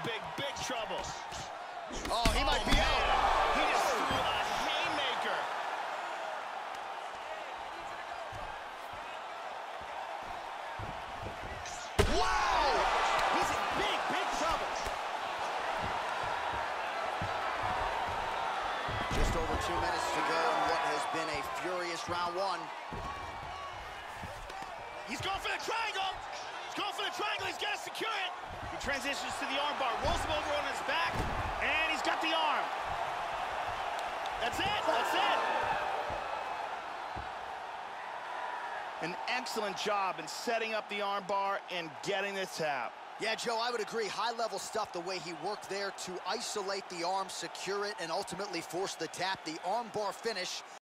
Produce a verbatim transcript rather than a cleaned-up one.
big, big trouble. Oh, he might oh, be man. out. He just threw a haymaker. Wow! He's in big, big trouble. Just over two minutes to go in what has been a furious round one. He's going for the triangle. He's going for the triangle. He's got to secure it. He transitions to the arm bar, rolls him over on his back, and he's got the arm. That's it. That's it. An excellent job in setting up the arm bar and getting the tap. Yeah, Joe, I would agree. High-level stuff, the way he worked there to isolate the arm, secure it, and ultimately force the tap. The arm bar finish